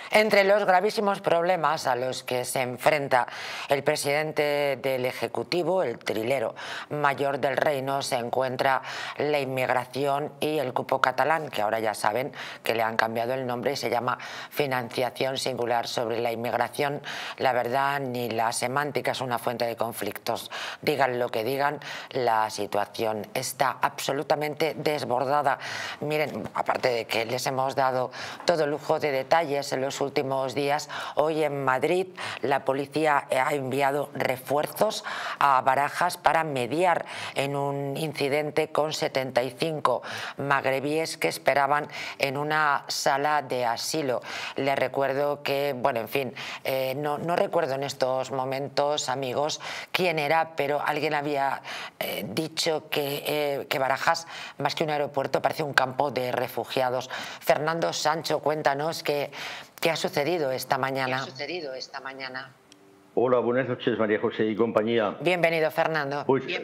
Entre los gravísimos problemas a los que se enfrenta el presidente del Ejecutivo, el trilero mayor del reino, se encuentra la inmigración y el cupo catalán, que ahora ya saben que le han cambiado el nombre y se llama financiación singular. Sobre la inmigración, la verdad ni la semántica es una fuente de conflictos. Digan lo que digan, la situación está absolutamente desbordada. Miren, aparte de que les hemos dado todo lujo de detalles en los últimos días, hoy en Madrid la policía ha enviado refuerzos a Barajas para mediar en un incidente con 75 magrebíes que esperaban en una sala de asilo. Les recuerdo que, bueno, en fin, no recuerdo en estos momentos, amigos, quién era, pero alguien había dicho que Barajas, más que un aeropuerto, parece un campo de refugiados. Fernando Sancho, cuéntanos qué ha sucedido esta mañana. Hola, buenas noches, María José y compañía. Bienvenido, Fernando.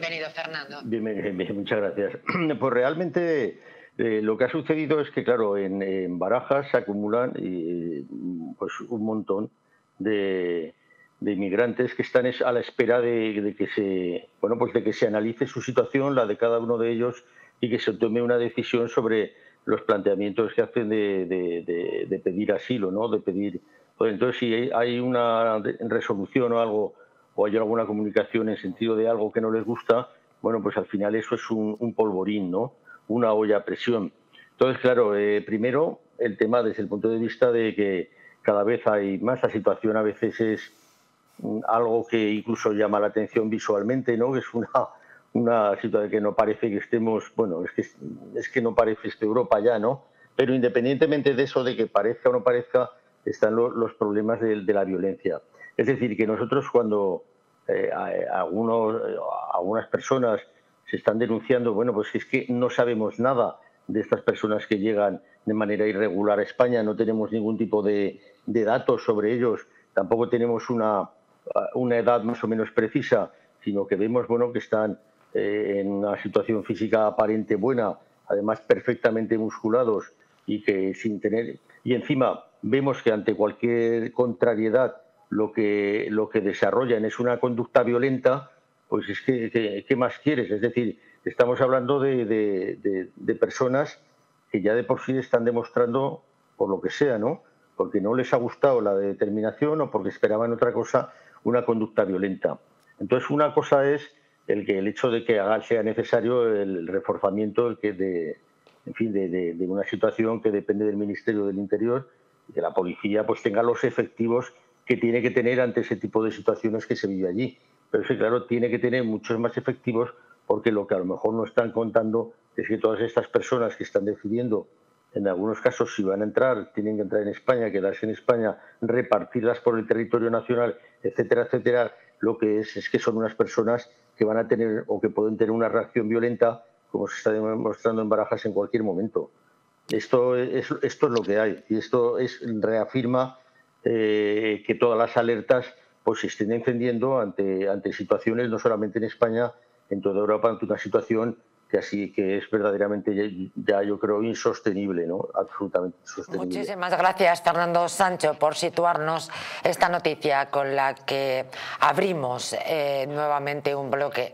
Bien, muchas gracias. Pues realmente lo que ha sucedido es que, claro, en Barajas se acumulan pues un montón de inmigrantes que están a la espera de que se analice su situación, la de cada uno de ellos, y que se tome una decisión sobre los planteamientos que hacen de pedir asilo, ¿no? De pedir. Pues entonces, si hay una resolución o algo, o hay alguna comunicación en sentido de algo que no les gusta, bueno, pues al final eso es un polvorín, ¿no? Una olla a presión. Entonces, claro, primero el tema desde el punto de vista de que cada vez hay más, la situación a veces es algo que incluso llama la atención visualmente, ¿no? Que es una situación que no parece que estemos, bueno, es que no parece Europa ya, ¿no? Pero independientemente de eso, de que parezca o no parezca, están los problemas de la violencia. Es decir, que nosotros cuando algunas personas se están denunciando, bueno, pues es que no sabemos nada de estas personas que llegan de manera irregular a España, no tenemos ningún tipo de datos sobre ellos, tampoco tenemos una edad más o menos precisa, sino que vemos, bueno, que están en una situación física aparente buena, además perfectamente musculados y que sin tener, y encima vemos que ante cualquier contrariedad lo que desarrollan es una conducta violenta, pues es que ¿qué más quieres? Es decir, estamos hablando de personas que ya de por sí están demostrando, por lo que sea, ¿no? Porque no les ha gustado la determinación o porque esperaban otra cosa, una conducta violenta. Entonces, una cosa es el hecho de que sea necesario el reforzamiento de una situación que depende del Ministerio del Interior y que la policía pues tenga los efectivos que tiene que tener ante ese tipo de situaciones que se vive allí. Pero es que, claro, tiene que tener muchos más efectivos porque lo que a lo mejor no están contando es que todas estas personas que están decidiendo, en algunos casos, si van a entrar, tienen que entrar en España, quedarse en España, repartirlas por el territorio nacional, etcétera, etcétera, lo que es que son unas personas que van a tener o que pueden tener una reacción violenta, como se está demostrando en Barajas en cualquier momento. Esto es lo que hay y esto reafirma que todas las alertas pues se estén encendiendo ante situaciones, no solamente en España, en toda Europa, ante una situación que es verdaderamente ya yo creo insostenible, ¿no? Absolutamente insostenible. Muchísimas gracias, Fernando Sancho, por situarnos esta noticia con la que abrimos nuevamente un bloque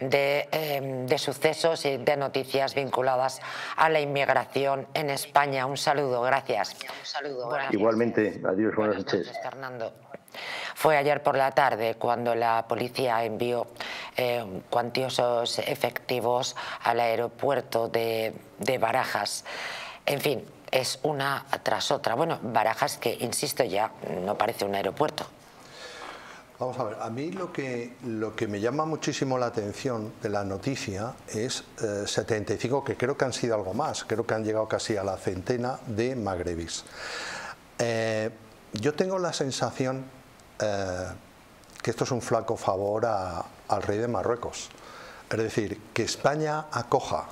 de sucesos y de noticias vinculadas a la inmigración en España. Un saludo, gracias. Igualmente, adiós, buenas noches. Fernando. Fue ayer por la tarde cuando la policía envió cuantiosos efectivos al aeropuerto de Barajas. En fin, es una tras otra. Bueno, Barajas, que insisto ya, no parece un aeropuerto. Vamos a ver, a mí lo que me llama muchísimo la atención de la noticia es 75, que creo que han sido algo más, creo que han llegado casi a la centena de magrebís. Yo tengo la sensación que esto es un flaco favor al rey de Marruecos. Es decir, que España acoja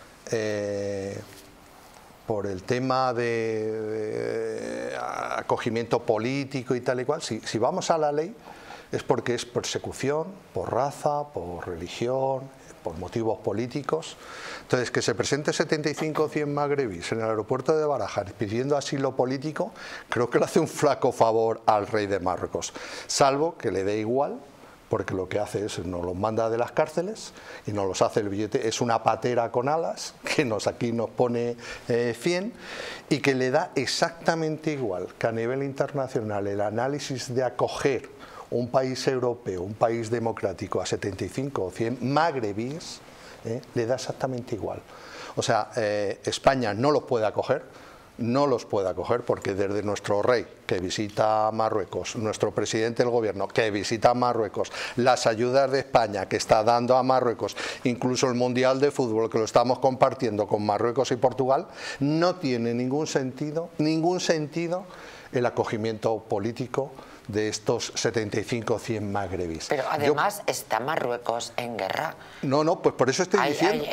por el tema de acogimiento político y tal y cual, si vamos a la ley es porque es persecución por raza, por religión, por motivos políticos. Entonces, que se presente 75 o 100 magrebíes en el aeropuerto de Barajas pidiendo asilo político, creo que le hace un flaco favor al rey de Marruecos, salvo que le dé igual, porque lo que hace es nos los manda de las cárceles y nos los hace el billete, es una patera con alas que aquí nos pone 100, y que le da exactamente igual que a nivel internacional el análisis de acoger un país europeo, un país democrático a 75 o 100 magrebíes, le da exactamente igual. O sea, España no los puede acoger, porque desde nuestro rey que visita Marruecos, nuestro presidente del gobierno que visita Marruecos, las ayudas de España que está dando a Marruecos, incluso el Mundial de Fútbol que lo estamos compartiendo con Marruecos y Portugal, no tiene ningún sentido el acogimiento político de estos 75 o 100 magrebíes. Pero además está Marruecos en guerra. No, pues por eso estoy diciendo...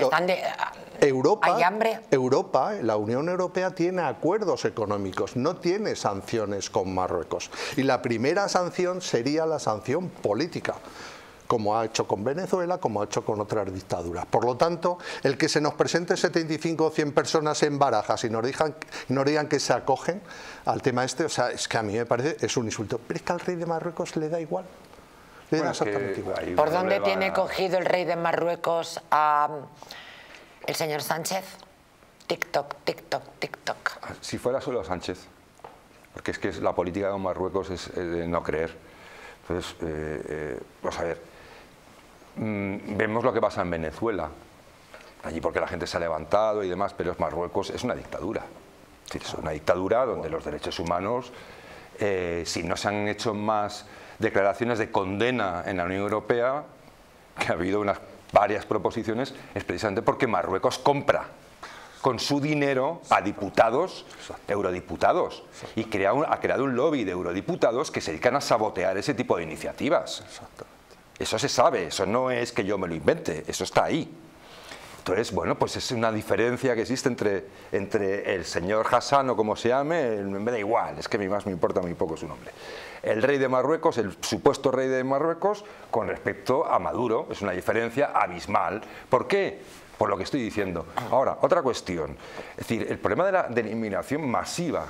¿Hay hambre? Europa, la Unión Europea tiene acuerdos económicos, no tiene sanciones con Marruecos. Y la primera sanción sería la sanción política, como ha hecho con Venezuela, como ha hecho con otras dictaduras. Por lo tanto, el que se nos presente 75 o 100 personas en Barajas y nos digan que se acogen al tema o sea, es que a mí me parece, es un insulto. Pero es que al rey de Marruecos le da igual. Le da exactamente igual. ¿Por dónde tiene cogido el rey de Marruecos a el señor Sánchez? TikTok, TikTok, TikTok. Si fuera solo Sánchez, porque es que la política de Marruecos es de no creer. Entonces, vamos a ver. Vemos lo que pasa en Venezuela, allí porque la gente se ha levantado y demás, pero Marruecos es una dictadura. Es una dictadura donde los derechos humanos, si no se han hecho más declaraciones de condena en la Unión Europea, que ha habido varias proposiciones, es precisamente porque Marruecos compra con su dinero a diputados, eurodiputados, y ha creado un lobby de eurodiputados que se dedican a sabotear ese tipo de iniciativas. Eso se sabe, eso no es que yo me lo invente, eso está ahí. Entonces, bueno, pues es una diferencia que existe entre el señor Hassan o como se llame, me da igual, es que más me importa muy poco su nombre. El rey de Marruecos, el supuesto rey de Marruecos, con respecto a Maduro, es una diferencia abismal. ¿Por qué? Por lo que estoy diciendo. Ahora, otra cuestión, es decir, el problema de la inmigración masiva,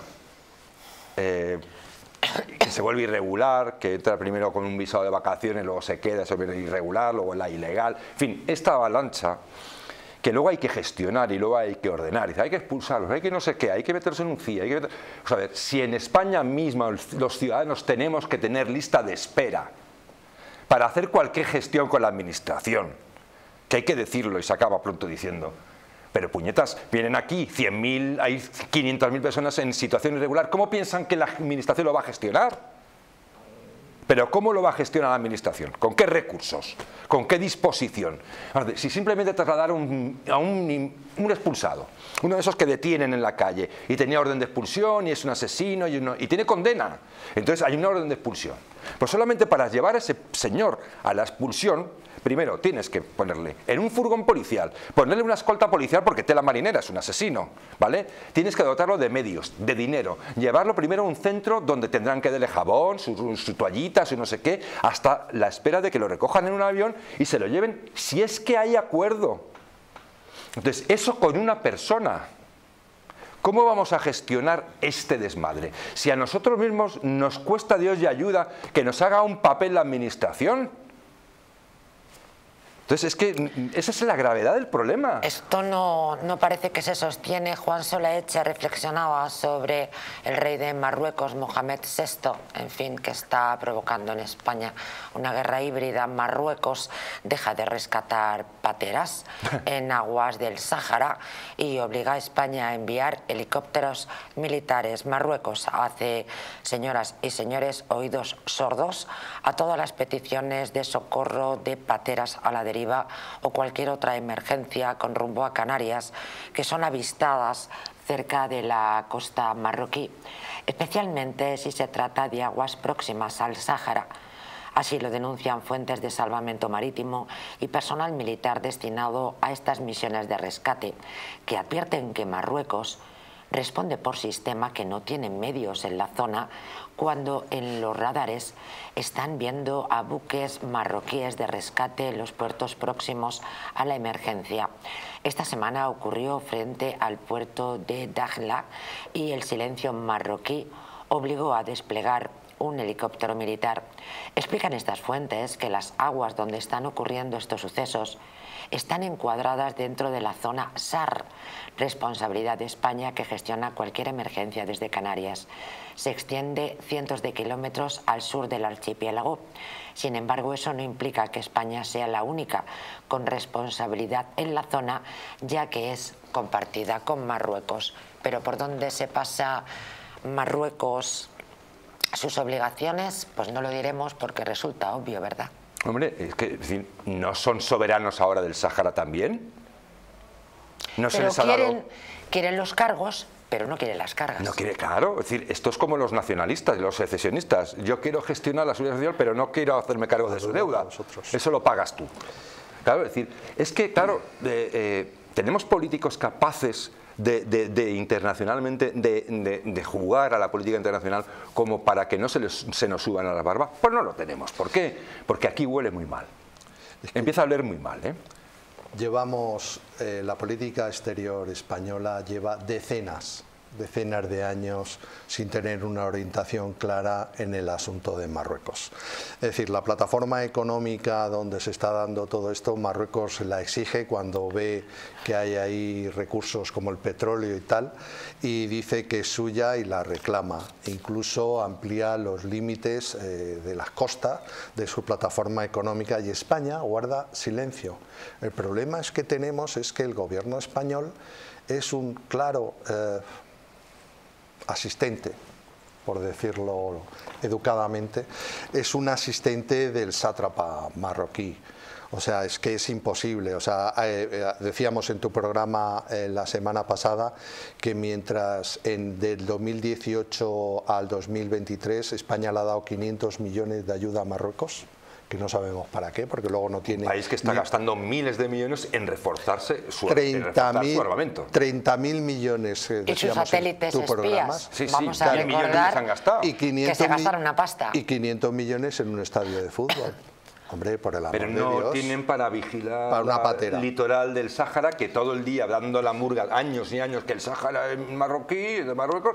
que se vuelve irregular, que entra primero con un visado de vacaciones, luego se queda, se vuelve irregular, luego la ilegal, en fin, esta avalancha que luego hay que gestionar y luego hay que ordenar, y dice, hay que expulsarlos, hay que no sé qué, hay que meterse en un CIA, o sea, a ver, si en España misma los ciudadanos tenemos que tener lista de espera para hacer cualquier gestión con la administración, que hay que decirlo y se acaba pronto diciendo, pero puñetas, vienen aquí 100.000, hay 500.000 personas en situación irregular, ¿cómo piensan que la administración lo va a gestionar? Pero ¿cómo lo va a gestionar la administración? ¿Con qué recursos? ¿Con qué disposición? Si simplemente trasladar a un expulsado, uno de esos que detienen en la calle y tenía orden de expulsión y es un asesino y tiene condena, entonces hay una orden de expulsión. Pues solamente para llevar a ese señor a la expulsión, primero tienes que ponerle en un furgón policial, ponerle una escolta policial porque tela marinera, es un asesino, ¿vale? Tienes que dotarlo de medios, de dinero, llevarlo primero a un centro donde tendrán que darle jabón, su toallita, su no sé qué, hasta la espera de que lo recojan en un avión y se lo lleven, si es que hay acuerdo. Entonces, eso con una persona. ¿Cómo vamos a gestionar este desmadre? Si a nosotros mismos nos cuesta Dios y ayuda que nos haga un papel la administración. Entonces es que esa es la gravedad del problema. Esto no parece que se sostiene. Juan Solaeche reflexionaba sobre el rey de Marruecos, Mohamed VI, en fin, que está provocando en España una guerra híbrida. Marruecos deja de rescatar pateras en aguas del Sáhara y obliga a España a enviar helicópteros militares. Marruecos hace, señoras y señores, oídos sordos a todas las peticiones de socorro de pateras a la deriva o cualquier otra emergencia con rumbo a Canarias que son avistadas cerca de la costa marroquí, especialmente si se trata de aguas próximas al Sáhara. Así lo denuncian fuentes de salvamento marítimo y personal militar destinado a estas misiones de rescate, que advierten que Marruecos responde por sistema que no tiene medios en la zona cuando en los radares están viendo a buques marroquíes de rescate en los puertos próximos a la emergencia. Esta semana ocurrió frente al puerto de Dakhla y el silencio marroquí obligó a desplegar un helicóptero militar. Explican estas fuentes que las aguas donde están ocurriendo estos sucesos están encuadradas dentro de la zona SAR, responsabilidad de España que gestiona cualquier emergencia desde Canarias. Se extiende cientos de kilómetros al sur del archipiélago. Sin embargo, eso no implica que España sea la única con responsabilidad en la zona, ya que es compartida con Marruecos. Pero ¿por dónde se pasa Marruecos sus obligaciones? Pues no lo diremos porque resulta obvio, ¿verdad? Hombre, es que ¿no son soberanos ahora del Sáhara también? ¿No se les ha dado... quieren los cargos, pero no quieren las cargas. No quiere, claro, es decir, esto es como los nacionalistas, los secesionistas. Yo quiero gestionar la seguridad social, pero no quiero hacerme cargo de su deuda. Eso lo pagas tú. Claro, es decir, es que, claro, tenemos políticos capaces de internacionalmente de jugar a la política internacional como para que no se nos suban a la barba. Pues no lo tenemos. ¿Por qué? Porque aquí huele muy mal. Empieza a oler muy mal, ¿eh? Llevamos, la política exterior española lleva decenas de años sin tener una orientación clara en el asunto de Marruecos. Es decir, la plataforma económica donde se está dando todo esto, Marruecos la exige cuando ve que hay ahí recursos como el petróleo y tal, y dice que es suya y la reclama. Incluso amplía los límites de las costas de su plataforma económica y España guarda silencio. El problema es que tenemos es que el gobierno español es un claro asistente, por decirlo educadamente, es un asistente del sátrapa marroquí. O sea, es que es imposible. O sea, decíamos en tu programa la semana pasada que mientras del 2018 al 2023 España le ha dado 500 millones de ayuda a Marruecos, que no sabemos para qué, porque luego no tiene... Un país que está gastando miles de millones en reforzarse su armamento. 30.000 millones, y sus satélites en tu programa. Sí, vamos a recordar han gastado. Que se gastaron una pasta. Y 500 millones en un estadio de fútbol. Hombre, por el amor de Dios. Pero no tienen para vigilar el litoral del Sáhara, que todo el día dando la murga, años y años, que el Sáhara es marroquí, de Marruecos,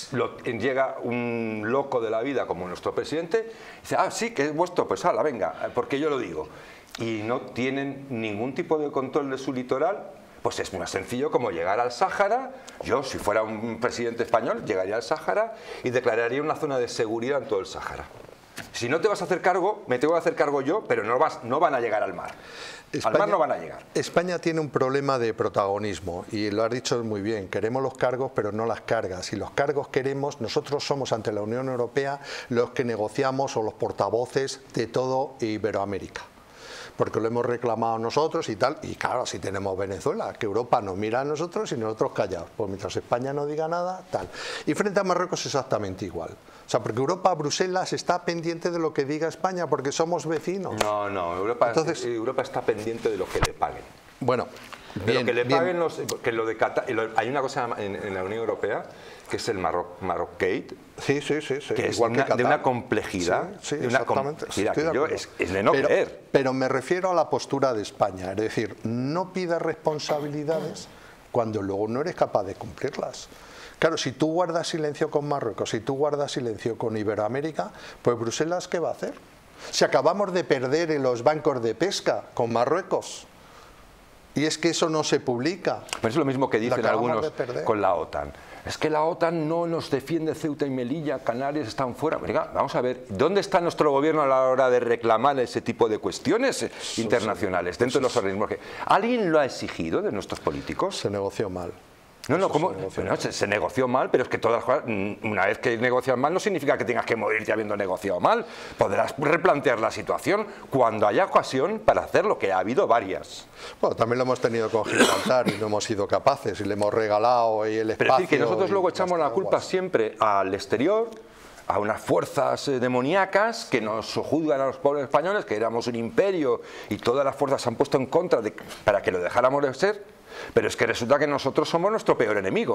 llega un loco de la vida como nuestro presidente, y dice, ah, sí, que es vuestro, pues hala, venga, porque yo lo digo. Y no tienen ningún tipo de control de su litoral. Pues es más sencillo como llegar al Sáhara. Yo, si fuera un presidente español, llegaría al Sáhara y declararía una zona de seguridad en todo el Sáhara. Si no te vas a hacer cargo, me tengo que hacer cargo yo, pero no van a llegar al mar. Al mar no van a llegar. España tiene un problema de protagonismo y lo has dicho muy bien, queremos los cargos pero no las cargas. Si los cargos queremos, nosotros somos ante la Unión Europea los que negociamos o los portavoces de todo Iberoamérica. Porque lo hemos reclamado nosotros y tal, y claro, si tenemos Venezuela, que Europa nos mira a nosotros y nosotros callados, pues mientras España no diga nada, tal. Y frente a Marruecos exactamente igual. O sea, porque Europa, Bruselas, está pendiente de lo que diga España, porque somos vecinos. No, Europa está pendiente de lo que le paguen. Bueno, de lo que le paguen que lo de Qatar, hay una cosa en la Unión Europea que es el Maroc-Gate, sí, que es de una complejidad, sí, exactamente. Es de no creer. Pero me refiero a la postura de España, es decir, no pidas responsabilidades cuando luego no eres capaz de cumplirlas. Claro, si tú guardas silencio con Marruecos, si tú guardas silencio con Iberoamérica, pues Bruselas, ¿qué va a hacer? Si acabamos de perder en los bancos de pesca con Marruecos, y es que eso no se publica. Pero es lo mismo que dicen algunos con la OTAN. Es que la OTAN no nos defiende, Ceuta y Melilla, Canarias están fuera. Venga, vamos a ver, ¿dónde está nuestro gobierno a la hora de reclamar ese tipo de cuestiones internacionales dentro de los organismos? ¿Alguien lo ha exigido de nuestros políticos? Se negoció mal. No, ¿cómo? Bueno, se negoció mal, pero es que todas las cosas, una vez que negocias mal no significa que tengas que morirte habiendo negociado mal. Podrás replantear la situación cuando haya ocasión para hacerlo, que ha habido varias. Bueno, también lo hemos tenido con Gibraltar y no hemos sido capaces y le hemos regalado ahí el espacio. Pero es decir, que nosotros luego echamos la culpa siempre al exterior, a unas fuerzas demoníacas que nos juzgan a los pobres españoles, que éramos un imperio y todas las fuerzas se han puesto en contra para que lo dejáramos de ser. Pero es que resulta que nosotros somos nuestro peor enemigo.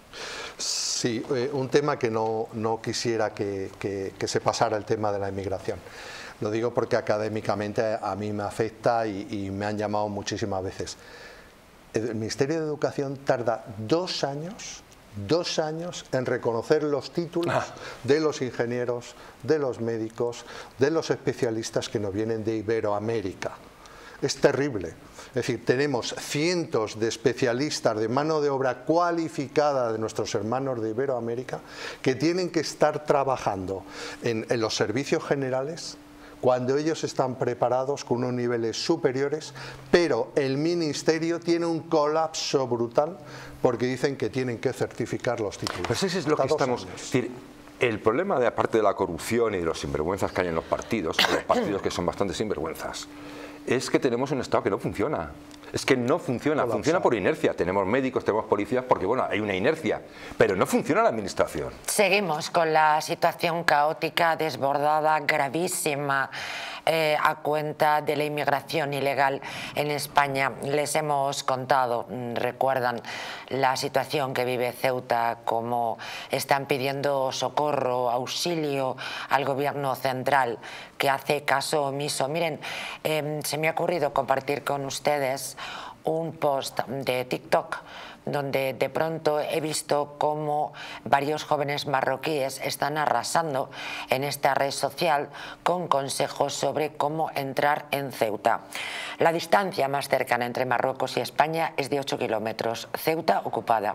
Sí, un tema que no quisiera que se pasara, el tema de la inmigración. Lo digo porque académicamente a mí me afecta y me han llamado muchísimas veces. El Ministerio de Educación tarda 2 años en reconocer los títulos de los ingenieros, de los médicos, de los especialistas que nos vienen de Iberoamérica. Es terrible. Es decir, tenemos cientos de especialistas de mano de obra cualificada de nuestros hermanos de Iberoamérica que tienen que estar trabajando en los servicios generales cuando ellos están preparados con unos niveles superiores, pero el Ministerio tiene un colapso brutal porque dicen que tienen que certificar los títulos. Pues eso es lo que estamos... Es decir, el problema, aparte de la corrupción y de los sinvergüenzas que hay en los partidos que son bastante sinvergüenzas, es que tenemos un Estado que no funciona. Es que no funciona, funciona por inercia. Tenemos médicos, tenemos policías, porque bueno, hay una inercia, pero no funciona la administración. Seguimos con la situación caótica, desbordada, gravísima, a cuenta de la inmigración ilegal en España. Les hemos contado, recuerdan la situación que vive Ceuta, cómo están pidiendo socorro, auxilio al gobierno central, que hace caso omiso. Miren, se me ha ocurrido compartir con ustedes un post de TikTok donde de pronto he visto cómo varios jóvenes marroquíes están arrasando en esta red social con consejos sobre cómo entrar en Ceuta. La distancia más cercana entre Marruecos y España es de 8 kilómetros, Ceuta ocupada.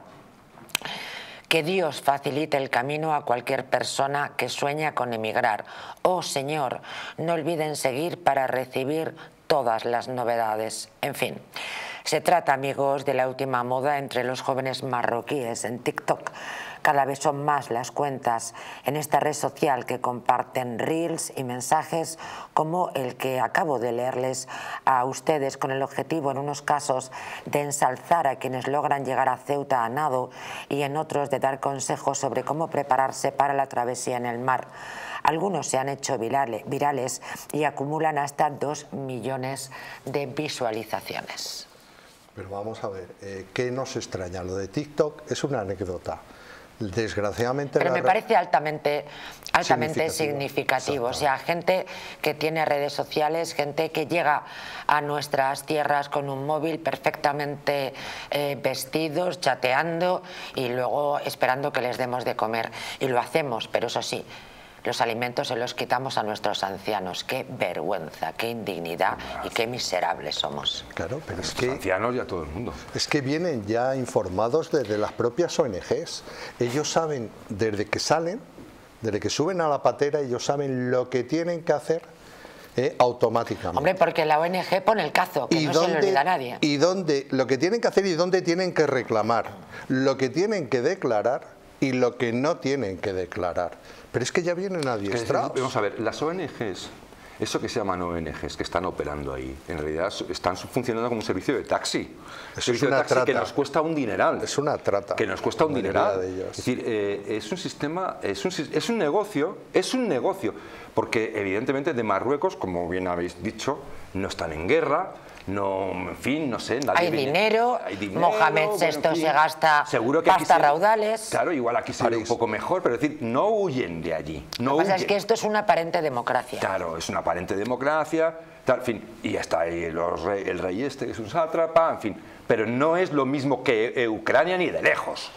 Que Dios facilite el camino a cualquier persona que sueña con emigrar. Oh Señor, no olviden seguir para recibir todas las novedades. En fin, se trata, amigos, de la última moda entre los jóvenes marroquíes en TikTok. Cada vez son más las cuentas en esta red social que comparten reels y mensajes como el que acabo de leerles a ustedes, con el objetivo, en unos casos, de ensalzar a quienes logran llegar a Ceuta a nado y en otros de dar consejos sobre cómo prepararse para la travesía en el mar. Algunos se han hecho virales y acumulan hasta 2 millones de visualizaciones. Pero vamos a ver, ¿qué nos extraña? Lo de TikTok es una anécdota. Desgraciadamente... Pero me parece altamente significativo. O sea, gente que tiene redes sociales, gente que llega a nuestras tierras con un móvil perfectamente vestidos, chateando y luego esperando que les demos de comer. Y lo hacemos, pero eso sí, los alimentos se los quitamos a nuestros ancianos. Qué vergüenza, qué indignidad y qué miserables somos. Claro, pero es que... ancianos y a todo el mundo. Es que vienen ya informados desde las propias ONGs. Ellos saben, desde que salen, desde que suben a la patera, ellos saben lo que tienen que hacer automáticamente. Hombre, porque la ONG pone el cazo, que no se le olvida a nadie. Y lo que tienen que hacer y dónde tienen que reclamar, lo que tienen que declarar y lo que no tienen que declarar. Pero es que ya vienen adiestrados. Vamos a ver, las ONGs, eso que se llaman ONGs, que están operando ahí, en realidad están funcionando como un servicio de taxi. Eso es una trata. Que nos cuesta un dineral. Es una trata. Que nos cuesta un dineral. Es decir, es un sistema, es un negocio, porque evidentemente de Marruecos, como bien habéis dicho, no están en guerra. No, en fin, no sé. Hay dinero, Mohamed VI se gasta pasta raudales. Claro, igual aquí se ve un poco mejor, pero es decir, no huyen de allí. Lo que pasa es que esto es una aparente democracia. Claro, es una aparente democracia, tal, en fin, y ya está ahí el rey este, que es un sátrapa, en fin. Pero no es lo mismo que Ucrania ni de lejos,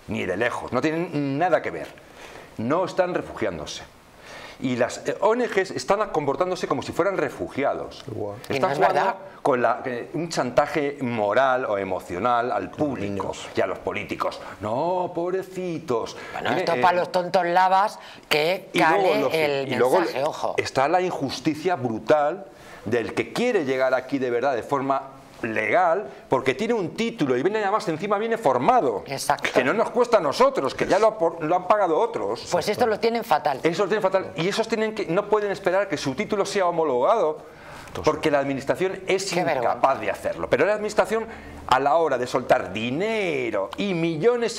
no tienen nada que ver. No están refugiándose. Y las ONGs están comportándose como si fueran refugiados. Están jugando con un chantaje moral o emocional al público y a los políticos. No, pobrecitos. Bueno, esto para los tontos lavas que cale el mensaje, ojo. Está la injusticia brutal del que quiere llegar aquí de verdad de forma legal, porque tiene un título y viene, además encima viene formado. Exacto. Que no nos cuesta a nosotros, que ya lo han pagado otros. Pues esto lo tienen fatal. Eso lo tienen fatal. Y esos no pueden esperar que su título sea homologado, porque la administración es incapaz de hacerlo. Pero la administración a la hora de soltar dinero y millones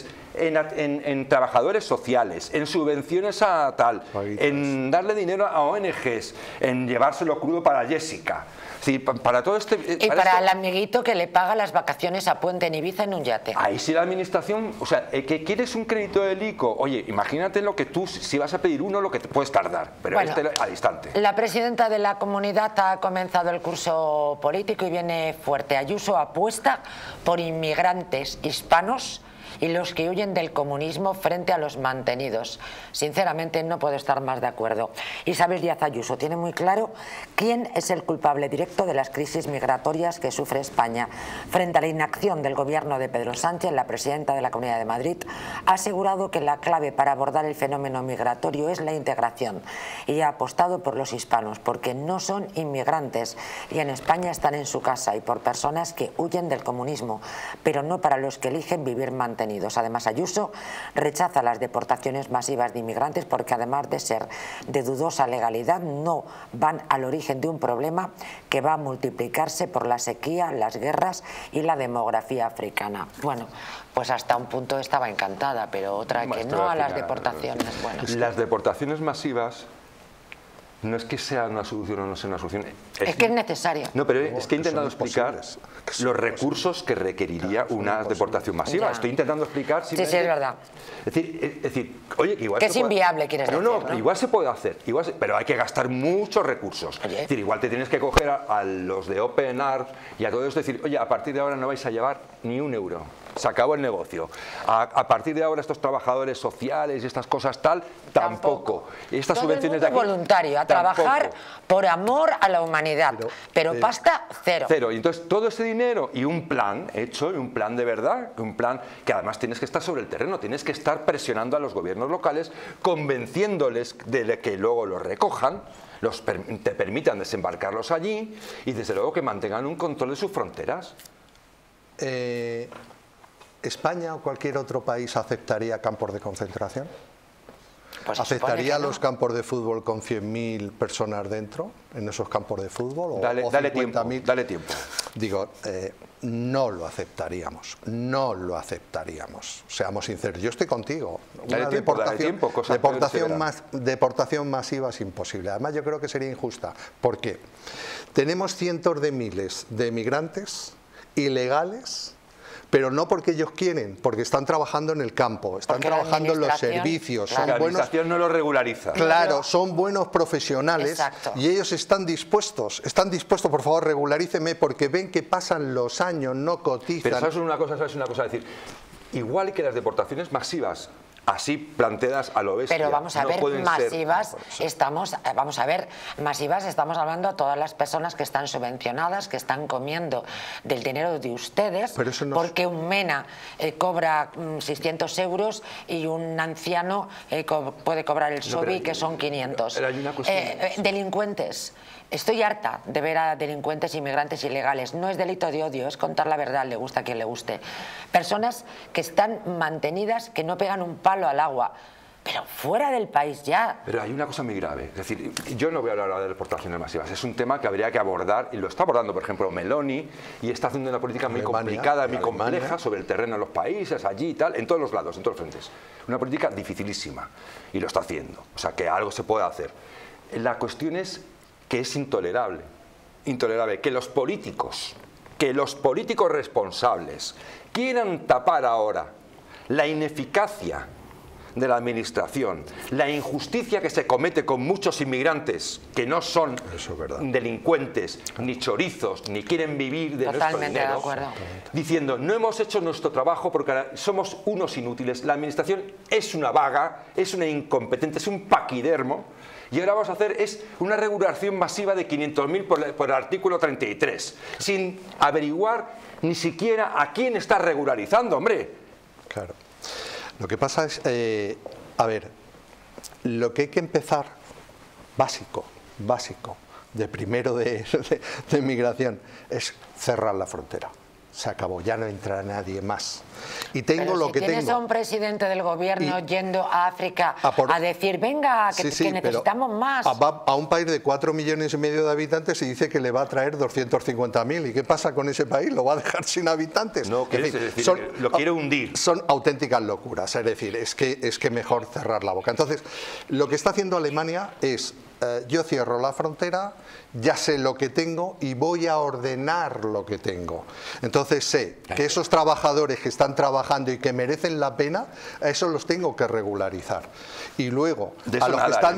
en trabajadores sociales, en subvenciones a tal, en darle dinero a ONGs, en llevárselo crudo para Jessica. Sí, para todo este... Y para el amiguito que le paga las vacaciones a Puente en Ibiza en un yate. Ahí sí la administración, o sea, que quieres un crédito del ICO, oye, imagínate lo que tú, si vas a pedir uno, lo que te puedes tardar, pero bueno, al instante. La presidenta de la comunidad ha comenzado el curso político y viene fuerte. Ayuso apuesta por inmigrantes hispanos y los que huyen del comunismo frente a los mantenidos. Sinceramente no puedo estar más de acuerdo. Isabel Díaz Ayuso tiene muy claro quién es el culpable directo de las crisis migratorias que sufre España. Frente a la inacción del gobierno de Pedro Sánchez, la presidenta de la Comunidad de Madrid ha asegurado que la clave para abordar el fenómeno migratorio es la integración y ha apostado por los hispanos porque no son inmigrantes y en España están en su casa y por personas que huyen del comunismo, pero no para los que eligen vivir mantenidos. Además, Ayuso rechaza las deportaciones masivas de inmigrantes porque además de ser de dudosa legalidad no van al origen de un problema que va a multiplicarse por la sequía, las guerras y la demografía africana. Bueno, pues hasta un punto estaba encantada, pero otra que no a las deportaciones. Bueno, las deportaciones masivas no es que sea una solución o no sea una solución. Es que es necesaria. No, pero es que he intentado explicar los recursos que requeriría una deportación masiva. Estoy intentando explicar... Sí, sí, es verdad. Es decir, oye, que igual... Que es inviable, quieres decir, ¿no? Igual se puede hacer, pero hay que gastar muchos recursos. Oye. Es decir, igual te tienes que coger a los de Open Arms y a todo esto, decir, oye, a partir de ahora no vais a llevar ni un euro. Se acabó el negocio. A partir de ahora estos trabajadores sociales y estas cosas tal, tampoco. Estas todo subvenciones el mundo de aquí, voluntario, a trabajar por amor a la humanidad, pero pasta cero. Cero. Y entonces todo ese dinero y un plan hecho, y un plan de verdad, un plan que además tienes que estar sobre el terreno, tienes que estar presionando a los gobiernos locales, convenciéndoles de que luego los recojan, te permitan desembarcarlos allí y desde luego que mantengan un control de sus fronteras. ¿España o cualquier otro país aceptaría campos de concentración? Pues ¿Aceptaría los campos de fútbol con 100.000 personas dentro, en esos campos de fútbol? Dale tiempo. Digo, no lo aceptaríamos, no lo aceptaríamos. Seamos sinceros, yo estoy contigo. Una deportación masiva es imposible. Además yo creo que sería injusta. ¿Por qué? Tenemos cientos de miles de migrantes ilegales, pero no porque ellos quieren, porque están trabajando en el campo, están trabajando en los servicios. Claro. La administración no lo regulariza. Claro, son buenos profesionales. Exacto. Y ellos están dispuestos, por favor, regularíceme, porque ven que pasan los años, no cotizan. Pero ¿sabes una cosa? Decir, igual que las deportaciones masivas, así planteadas a lo bestia. Pero vamos a ver, masivas, estamos hablando a todas las personas que están subvencionadas, que están comiendo del dinero de ustedes, porque un MENA cobra 600 euros y un anciano puede cobrar el SOBI, que son 500. Delincuentes. Estoy harta de ver a delincuentes inmigrantes ilegales. No es delito de odio, es contar la verdad, le gusta a quien le guste. Personas que están mantenidas, que no pegan un palo al agua, pero fuera del país ya. Pero hay una cosa muy grave, es decir, yo no voy a hablar de deportaciones masivas, es un tema que habría que abordar, y lo está abordando, por ejemplo, Meloni, y está haciendo una política muy complicada, muy compleja sobre el terreno de los países, allí y tal, en todos los lados, en todos los frentes. Una política dificilísima, y lo está haciendo, o sea, que algo se puede hacer. La cuestión es que es intolerable que los políticos responsables quieran tapar ahora la ineficacia de la administración, la injusticia que se comete con muchos inmigrantes que no son delincuentes, ni chorizos, ni quieren vivir de nuestro dinero, diciendo no hemos hecho nuestro trabajo porque somos unos inútiles, la administración es una vaga, es una incompetente, es un paquidermo. Y ahora vamos a hacer una regulación masiva de 500.000 por el artículo 33, sin averiguar ni siquiera a quién está regularizando, hombre. Claro. Lo que pasa es, a ver, lo que hay que empezar, básico, de primero de migración, es cerrar la frontera. se acabó, ya no entra nadie más. Y tengo pero lo si que tienes tengo. a un presidente del gobierno yendo a África a decir, venga, que, sí, que necesitamos más. Va a un país de 4,5 millones de habitantes y dice que le va a traer 250.000. ¿Y qué pasa con ese país? ¿Lo va a dejar sin habitantes? No, es decir, lo quiere hundir. Son auténticas locuras, es decir, es que mejor cerrar la boca. Entonces, lo que está haciendo Alemania es, yo cierro la frontera, ya sé lo que tengo y voy a ordenar lo que tengo. Entonces sé que esos trabajadores que están trabajando y que merecen la pena, a esos los tengo que regularizar. Y luego, a los que están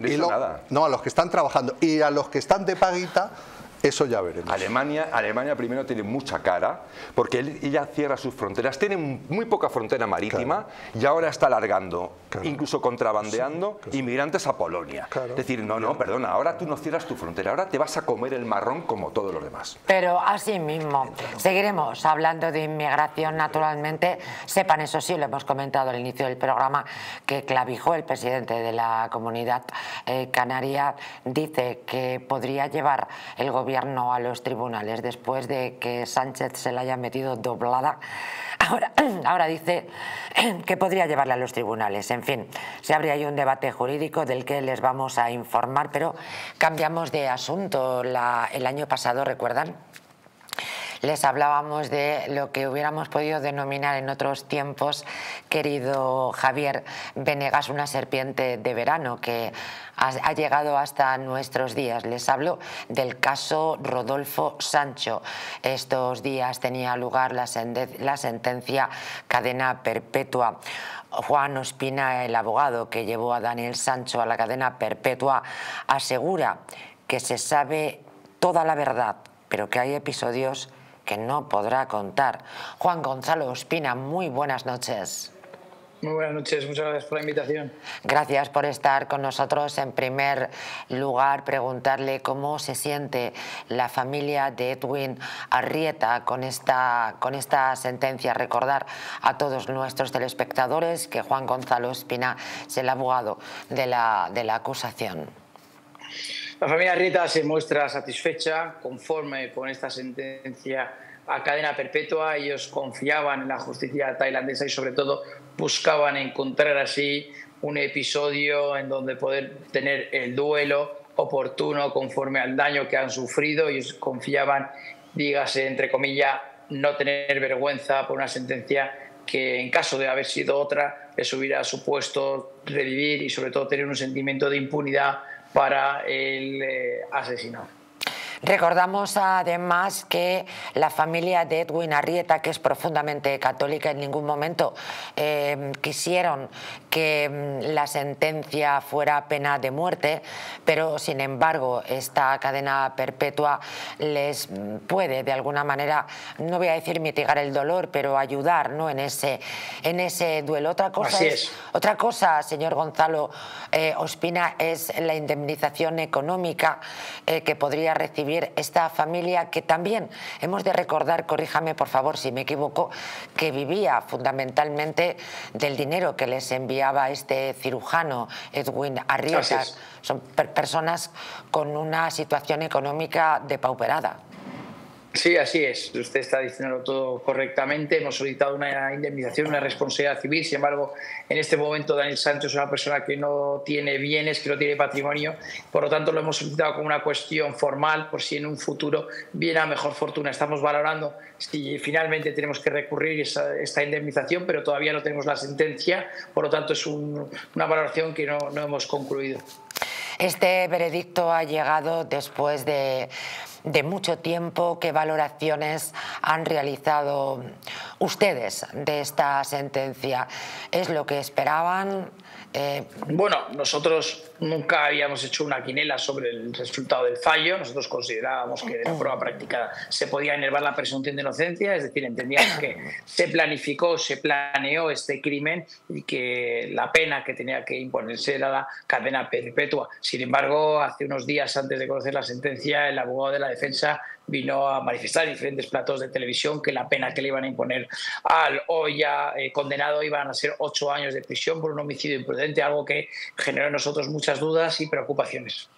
a los que están trabajando y a los que están de paguita, eso ya veremos. Alemania primero tiene mucha cara, porque ella cierra sus fronteras, tiene muy poca frontera marítima, y ahora está alargando, incluso contrabandeando inmigrantes a Polonia. Es decir, no, perdona, ahora tú no cierras tu frontera, ahora te vas a comer el marrón como todos los demás. Pero así mismo, seguiremos hablando de inmigración naturalmente. Sepan, eso sí, lo hemos comentado al inicio del programa, que Clavijo, el presidente de la Comunidad Canaria, dice que podría llevar el gobierno a los tribunales después de que Sánchez se la haya metido doblada. Ahora dice que podría llevarla a los tribunales. En fin, se abre ahí un debate jurídico del que les vamos a informar, pero cambiamos de asunto. El año pasado, ¿recuerdan? Les hablábamos de lo que hubiéramos podido denominar en otros tiempos, querido Javier Venegas, una serpiente de verano que ha llegado hasta nuestros días. Les hablo del caso Rodolfo Sancho. Estos días tenía lugar la sentencia cadena perpetua. Juan Ospina, el abogado que llevó a Daniel Sancho a la cadena perpetua, asegura que se sabe toda la verdad, pero que hay episodios que no podrá contar. Juan Gonzalo Ospina, muy buenas noches. Muy buenas noches, muchas gracias por la invitación. Gracias por estar con nosotros. En primer lugar, preguntarle cómo se siente la familia de Edwin Arrieta con esta sentencia. Recordar a todos nuestros telespectadores que Juan Gonzalo Ospina es el abogado de la acusación. La familia Arrieta se muestra satisfecha, conforme con esta sentencia a cadena perpetua. Ellos confiaban en la justicia tailandesa y sobre todo buscaban encontrar así un episodio en donde poder tener el duelo oportuno conforme al daño que han sufrido. Ellos confiaban, dígase entre comillas, no tener vergüenza por una sentencia que en caso de haber sido otra les hubiera supuesto revivir y sobre todo tener un sentimiento de impunidad para el asesino. Recordamos además que la familia de Edwin Arrieta, que es profundamente católica, en ningún momento quisieron que la sentencia fuera pena de muerte, pero sin embargo esta cadena perpetua les puede de alguna manera, no voy a decir mitigar el dolor, pero ayudar, ¿no?, en ese duelo. Otra cosa, señor Gonzalo Ospina, es la indemnización económica que podría recibir esta familia, que también hemos de recordar, corríjame por favor si me equivoco, que vivía fundamentalmente del dinero que les enviaba este cirujano Edwin Arrieta. Son personas con una situación económica depauperada. Sí, así es. Usted está diciéndolo todo correctamente. Hemos solicitado una indemnización, una responsabilidad civil. Sin embargo, en este momento Daniel Sancho es una persona que no tiene bienes, que no tiene patrimonio. Por lo tanto, lo hemos solicitado como una cuestión formal por si en un futuro viene a mejor fortuna. Estamos valorando si finalmente tenemos que recurrir esta indemnización, pero todavía no tenemos la sentencia. Por lo tanto, es una valoración que no hemos concluido. Este veredicto ha llegado después de mucho tiempo. ¿Qué valoraciones han realizado ustedes de esta sentencia? ¿Es lo que esperaban? Bueno, nosotros nunca habíamos hecho una quinela sobre el resultado del fallo. Nosotros considerábamos que de la prueba práctica se podía enervar la presunción de inocencia, es decir, entendíamos que se planificó, se planeó este crimen y que la pena que tenía que imponerse era la cadena perpetua. Sin embargo, hace unos días antes de conocer la sentencia, el abogado de la defensa vino a manifestar en diferentes platos de televisión que la pena que le iban a imponer al hoy ya condenado iban a ser 8 años de prisión por un homicidio imprudente, algo que generó en nosotros muchas dudas y preocupaciones.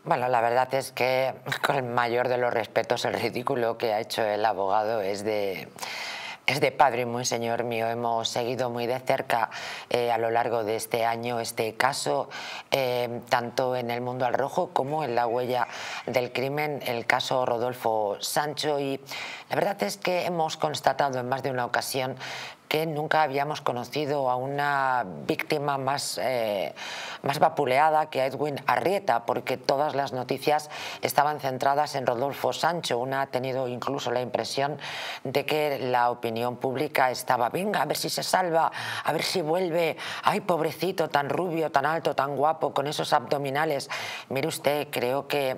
Bueno, la verdad es que, con el mayor de los respetos, el ridículo que ha hecho el abogado es de padre y muy señor mío. Hemos seguido muy de cerca a lo largo de este año este caso, tanto en el Mundo al Rojo como en La Huella del Crimen, el caso Rodolfo Sancho, y la verdad es que hemos constatado en más de una ocasión que nunca habíamos conocido a una víctima más vapuleada que a Edwin Arrieta, porque todas las noticias estaban centradas en Rodolfo Sancho. Una ha tenido incluso la impresión de que la opinión pública estaba, venga, a ver si se salva, a ver si vuelve, ay, pobrecito, tan rubio, tan alto, tan guapo, con esos abdominales. Mire usted, creo que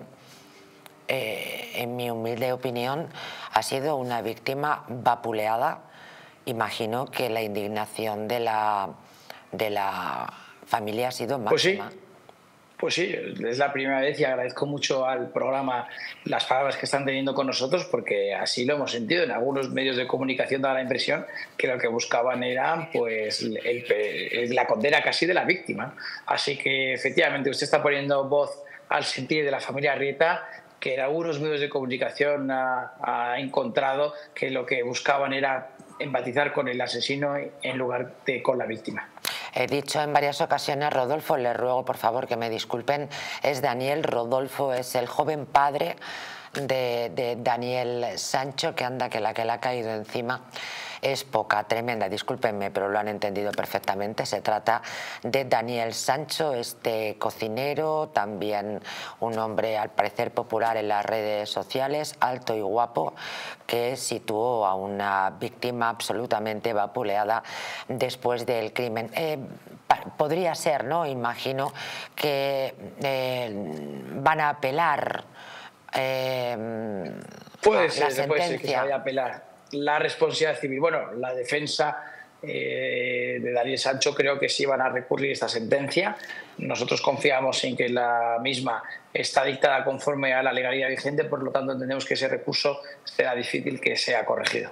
en mi humilde opinión ha sido una víctima vapuleada. Imagino que la indignación de la familia ha sido máxima. Pues sí, es la primera vez y agradezco mucho al programa las palabras que están teniendo con nosotros, porque así lo hemos sentido. En algunos medios de comunicación daba la impresión que lo que buscaban era pues la condena casi de la víctima. Así que efectivamente usted está poniendo voz al sentir de la familia Arrieta, que en algunos medios de comunicación ha encontrado que lo que buscaban era empatizar con el asesino en lugar de con la víctima. He dicho en varias ocasiones, Rodolfo, le ruego por favor que me disculpen, es Daniel. Rodolfo es el joven padre de Daniel Sancho, que anda que la ha caído encima es poca, tremenda, discúlpenme, pero lo han entendido perfectamente. Se trata de Daniel Sancho, este cocinero, también un hombre al parecer popular en las redes sociales, alto y guapo, que situó a una víctima absolutamente vapuleada después del crimen. Podría ser, ¿no? Imagino que van a apelar puede ser que se vaya a apelar la responsabilidad civil. Bueno, la defensa de Daniel Sancho creo que sí van a recurrir esta sentencia. Nosotros confiamos en que la misma está dictada conforme a la legalidad vigente, por lo tanto entendemos que ese recurso será difícil que sea corregido.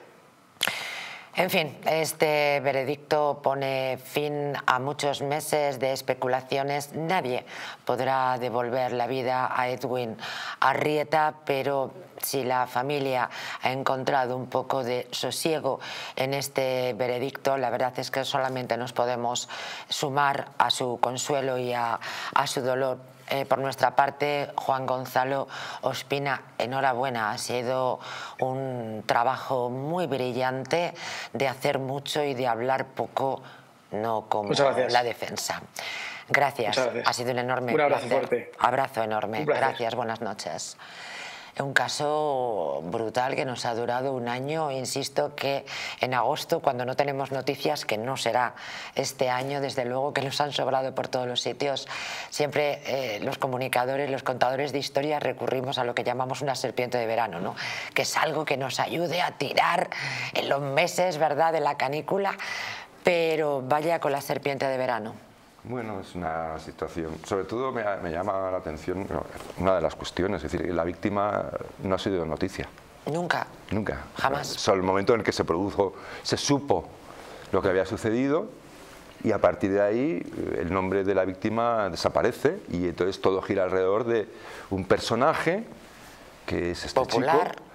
En fin, este veredicto pone fin a muchos meses de especulaciones. Nadie podrá devolver la vida a Edwin Arrieta, pero si la familia ha encontrado un poco de sosiego en este veredicto, la verdad es que solamente nos podemos sumar a su consuelo y a su dolor. Por nuestra parte, Juan Gonzalo Ospina, enhorabuena, ha sido un trabajo muy brillante de hacer mucho y de hablar poco, no como la defensa. Gracias, ha sido un enorme abrazo placer. Fuerte. Abrazo enorme, gracias, buenas noches. Un caso brutal que nos ha durado un año. Insisto que en agosto, cuando no tenemos noticias, que no será este año, desde luego que nos han sobrado por todos los sitios, siempre los comunicadores, los contadores de historias recurrimos a lo que llamamos una serpiente de verano, ¿no? Que es algo que nos ayude a tirar en los meses, ¿verdad?, de la canícula, pero vaya con la serpiente de verano. Bueno, es una situación, sobre todo me llama la atención una de las cuestiones, es decir, la víctima no ha sido noticia. Nunca. Nunca. Jamás. Solo el momento en el que se produjo, se supo lo que había sucedido y a partir de ahí el nombre de la víctima desaparece y entonces todo gira alrededor de un personaje que es este popular. Chico.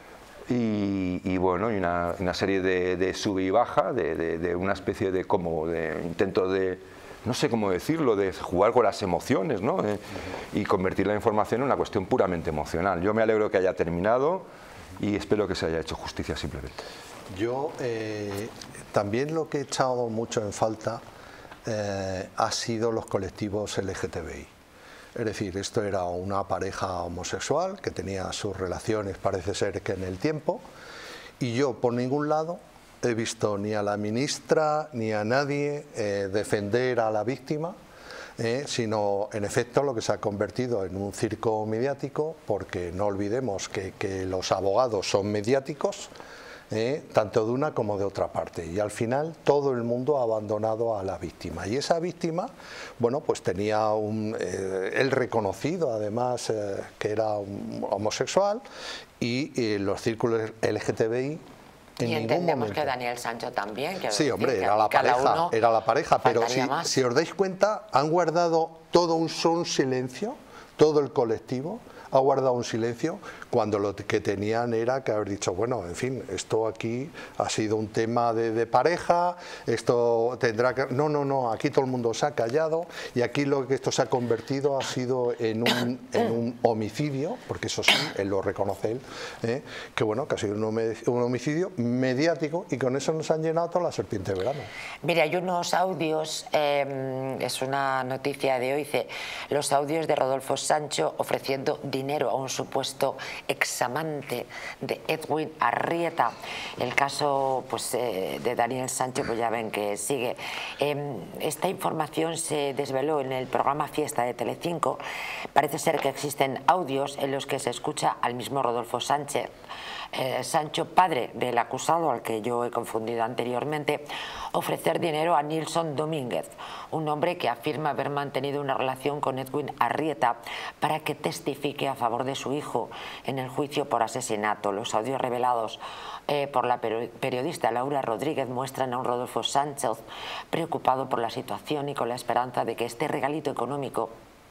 Y bueno, y una serie de sube y baja, de una especie de intento de, no sé cómo decirlo, de jugar con las emociones, ¿no? Y convertir la información en una cuestión puramente emocional. Yo me alegro que haya terminado y espero que se haya hecho justicia simplemente. Yo también lo que he echado mucho en falta ha sido los colectivos LGTBI. Es decir, esto era una pareja homosexual que tenía sus relaciones, parece ser que en el tiempo, y yo por ningún lado he visto ni a la ministra ni a nadie defender a la víctima, sino en efecto lo que se ha convertido en un circo mediático, porque no olvidemos que los abogados son mediáticos, tanto de una como de otra parte, y al final todo el mundo ha abandonado a la víctima, y esa víctima, bueno, pues tenía él reconocido además que era un homosexual, y los círculos LGTBI y entendemos que Daniel Sancho también. Sí, hombre, era la pareja, pero si os dais cuenta, han guardado todo un silencio todo el colectivo ha guardado un silencio cuando lo que tenían era que haber dicho, bueno, en fin, esto aquí ha sido un tema de pareja, esto tendrá que... No, aquí todo el mundo se ha callado y aquí lo que esto se ha convertido ha sido en un homicidio, porque eso sí, él lo reconoce él, que bueno, que ha sido un homicidio mediático y con eso nos han llenado toda la serpiente de verano. Mira, hay unos audios, es una noticia de hoy, dice, los audios de Rodolfo Sancho ofreciendo dinero a un supuesto examante de Edwin Arrieta. El caso pues, de Daniel Sancho, pues ya ven que sigue. Esta información se desveló en el programa Fiesta de Telecinco. Parece ser que existen audios en los que se escucha al mismo Rodolfo Sánchez, Sancho, padre del acusado, al que yo he confundido anteriormente, ofrecer dinero a Nilson Domínguez, un hombre que afirma haber mantenido una relación con Edwin Arrieta para que testifique a favor de su hijo en el juicio por asesinato. Los audios revelados por la periodista Laura Rodríguez muestran a un Rodolfo Sánchez preocupado por la situación y con la esperanza de que este regalito económico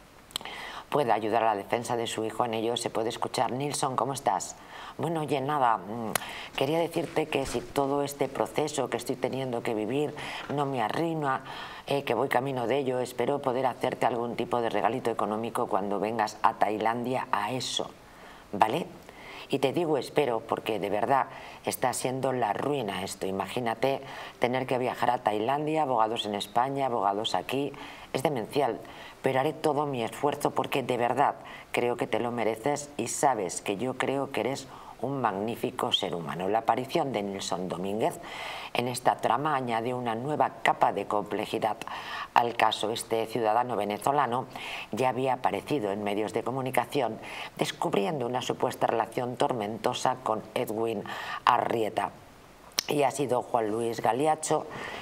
pueda ayudar a la defensa de su hijo. En ello se puede escuchar: Nilson, ¿cómo estás? Bueno, oye, nada, quería decirte que si todo este proceso que estoy teniendo que vivir no me arruina, que voy camino de ello, espero poder hacerte algún tipo de regalito económico cuando vengas a Tailandia a eso, ¿vale? Y te digo espero porque de verdad está siendo la ruina esto. Imagínate tener que viajar a Tailandia, abogados en España, abogados aquí, es demencial. Pero haré todo mi esfuerzo porque de verdad creo que te lo mereces y sabes que yo creo que eres un magnífico ser humano. La aparición de Nilson Domínguez en esta trama añade una nueva capa de complejidad al caso. Este ciudadano venezolano ya había aparecido en medios de comunicación descubriendo una supuesta relación tormentosa con Edwin Arrieta. Y ha sido Juan Luis Galiacho,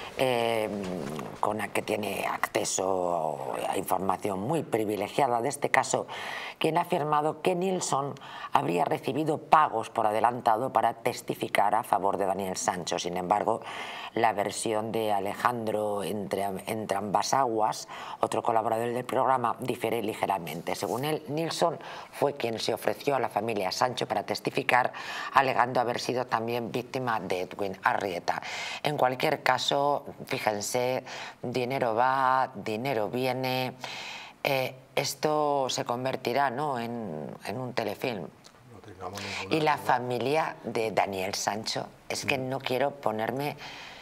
con el que tiene acceso a información muy privilegiada de este caso, quien ha afirmado que Nilson habría recibido pagos por adelantado para testificar a favor de Daniel Sancho. Sin embargo, la versión de Alejandro entre ambas aguas, otro colaborador del programa, difiere ligeramente. Según él, Nilson fue quien se ofreció a la familia Sancho para testificar, alegando haber sido también víctima de Edwin Arrieta. En cualquier caso, fíjense, dinero va, dinero viene. Esto se convertirá, ¿no?, en un telefilm. Y la familia de Daniel Sancho, es que no quiero ponerme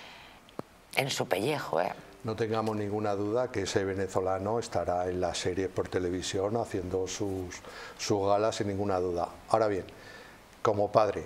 en su pellejo. No tengamos ninguna duda que ese venezolano estará en las series por televisión haciendo sus galas sin ninguna duda. Ahora bien, como padre,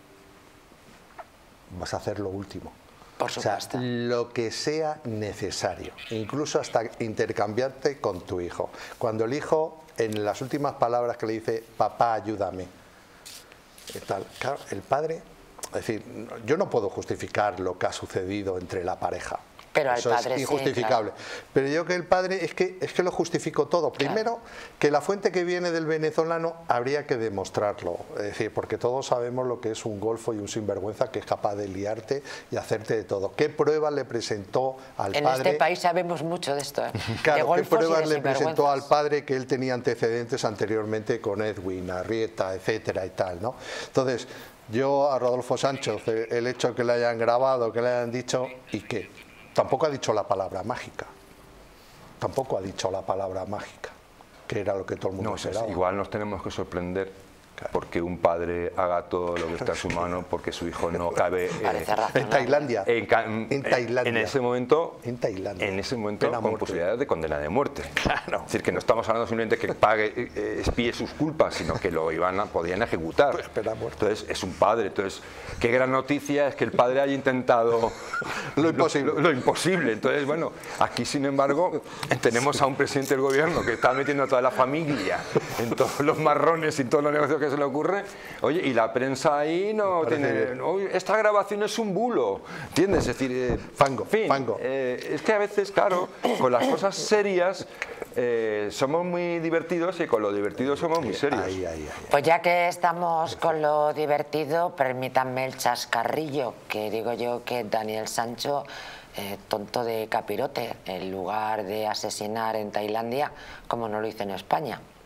vas a hacer lo último. Por supuesto. O sea, lo que sea necesario, incluso hasta intercambiarte con tu hijo. Cuando el hijo, en las últimas palabras que le dice, papá, ayúdame, tal, claro, el padre, es decir, yo no puedo justificar lo que ha sucedido entre la pareja. Pero eso al padre es injustificable. Sí, claro. Pero yo que el padre es que lo justifico todo. Primero, que la fuente que viene del venezolano habría que demostrarlo. Es decir, porque todos sabemos lo que es un golfo y un sinvergüenza que es capaz de liarte y hacerte de todo. ¿Qué pruebas le presentó al padre? En este país sabemos mucho de esto. Claro, de ¿qué pruebas le presentó al sinvergüenzas? padre que él tenía antecedentes anteriormente con Edwin Arrieta, etcétera y tal, ¿no? Entonces, yo a Rodolfo Sánchez, el hecho que le hayan grabado, que le hayan dicho, ¿y qué? Tampoco ha dicho la palabra mágica. Tampoco ha dicho la palabra mágica, que era lo que todo el mundo esperaba. Igual nos tenemos que sorprender porque un padre haga todo lo que está en su mano porque su hijo no cabe en Tailandia. En Tailandia. En ese momento, Pena con muerte. Posibilidades de condena de muerte. Claro. Es decir, que no estamos hablando simplemente que pague, expíe sus culpas, sino que lo podían ejecutar. Pues pena muerte. Entonces, es un padre. Entonces, qué gran noticia es que el padre haya intentado Lo imposible. Lo imposible. Entonces, bueno, aquí, sin embargo, tenemos a un presidente del gobierno que está metiendo a toda la familia en todos los marrones y todos los negocios que se le ocurre. Oye, y la prensa ahí no tiene... Oye, esta grabación es un bulo, ¿entiendes? Es decir, fango, en fin, fango. Es que a veces, claro, con las cosas serias somos muy divertidos y con lo divertido somos muy serios. Pues ya que estamos con lo divertido, permítanme el chascarrillo, que digo yo que Daniel Sancho, tonto de capirote, en lugar de asesinar en Tailandia, como no lo hizo en España.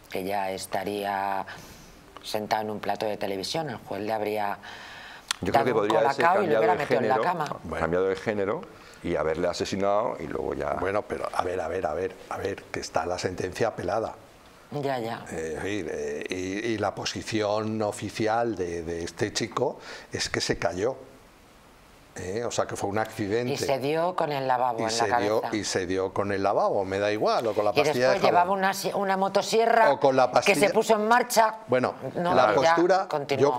que ya estaría sentado en un plato de televisión. El juez le habría Yo creo que podría ser cambiado de género, cambiado de género y haberle asesinado y luego ya... Bueno, pero a ver, que está la sentencia apelada. Ya. Y la posición oficial de este chico es que se cayó. O sea, que fue un accidente. Y se dio con el lavabo en la cabeza. Y se dio con el lavabo, me da igual, o con la pastilla de jabón. Y después llevaba una motosierra o con la pastilla... que se puso en marcha. Bueno, la postura, yo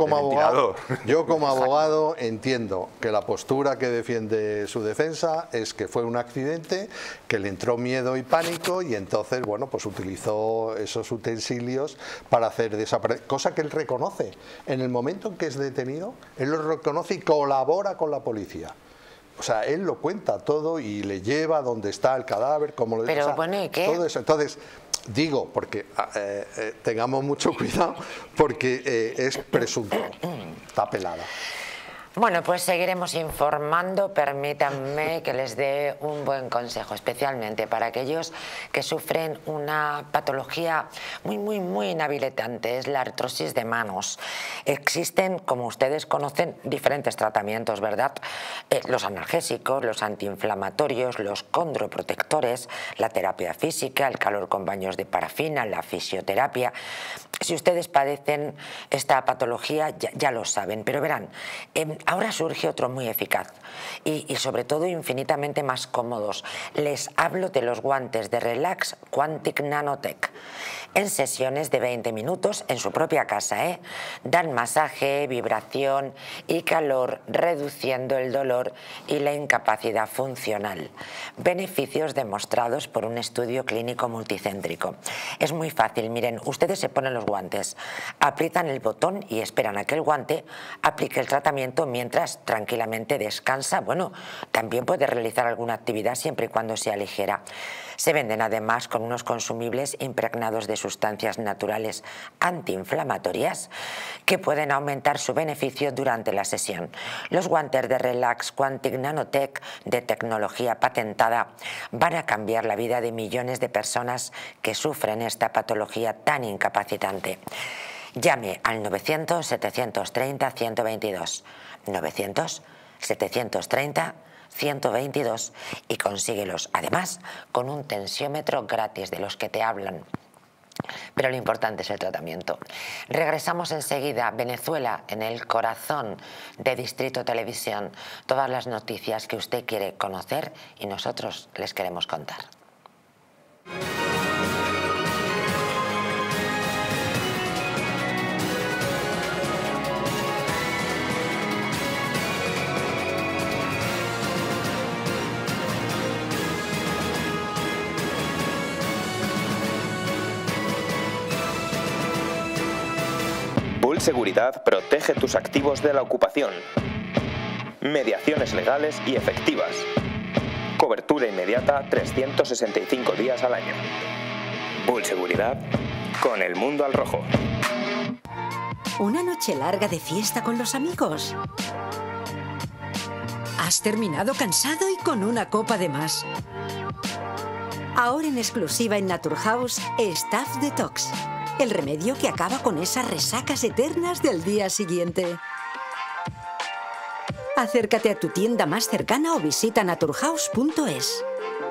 como abogado entiendo que la postura que defiende su defensa es que fue un accidente, que le entró miedo y pánico y entonces, bueno, pues utilizó esos utensilios para hacer desaparecer, cosa que él reconoce. En el momento en que es detenido, él lo reconoce y colabora con la policía. O sea, él lo cuenta todo y le lleva donde está el cadáver, como lo Pero bueno, ¿y qué? Todo eso. Entonces, digo, porque tengamos mucho cuidado, porque es presunto, está pelada. Bueno, pues seguiremos informando. Permítanme que les dé un buen consejo, especialmente para aquellos que sufren una patología muy inhabilitante, es la artrosis de manos. Existen, como ustedes conocen, diferentes tratamientos, ¿verdad? Los analgésicos, los antiinflamatorios, los condroprotectores, la terapia física, el calor con baños de parafina, la fisioterapia. Si ustedes padecen esta patología, ya lo saben, pero verán, ahora surge otro muy eficaz y sobre todo infinitamente más cómodos. Les hablo de los guantes de Relax Quantic Nanotech. En sesiones de 20 minutos en su propia casa, dan masaje, vibración y calor, reduciendo el dolor y la incapacidad funcional. Beneficios demostrados por un estudio clínico multicéntrico. Es muy fácil, miren, ustedes se ponen los guantes, aprietan el botón y esperan a que el guante aplique el tratamiento mientras tranquilamente descansa. Bueno, también puede realizar alguna actividad siempre y cuando sea ligera. Se venden además con unos consumibles impregnados de sustancias naturales antiinflamatorias que pueden aumentar su beneficio durante la sesión. Los guantes de Relax Quantic Nanotech de tecnología patentada van a cambiar la vida de millones de personas que sufren esta patología tan incapacitante. Llame al 900-730-122. 900-730-122 y consíguelos además con un tensiómetro gratis de los que te hablan. Pero lo importante es el tratamiento. Regresamos enseguida. Venezuela en el corazón de Distrito Televisión. Todas las noticias que usted quiere conocer y nosotros les queremos contar. Bull Seguridad protege tus activos de la ocupación. Mediaciones legales y efectivas. Cobertura inmediata 365 días al año. Bull Seguridad con el mundo al rojo. ¿Una noche larga de fiesta con los amigos? ¿Has terminado cansado y con una copa de más? Ahora en exclusiva en Naturhaus, Staff Detox. El remedio que acaba con esas resacas eternas del día siguiente. Acércate a tu tienda más cercana o visita naturhaus.es.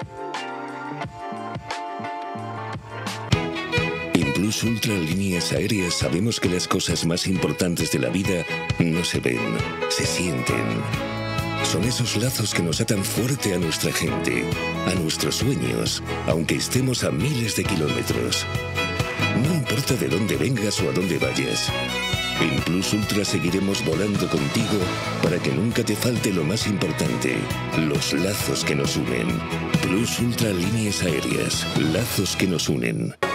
En Plus Ultra Líneas Aéreas sabemos que las cosas más importantes de la vida no se ven, se sienten. Son esos lazos que nos atan fuerte a nuestra gente, a nuestros sueños, aunque estemos a miles de kilómetros. No importa de dónde vengas o a dónde vayas. En Plus Ultra seguiremos volando contigo para que nunca te falte lo más importante, los lazos que nos unen. Plus Ultra Líneas Aéreas, lazos que nos unen.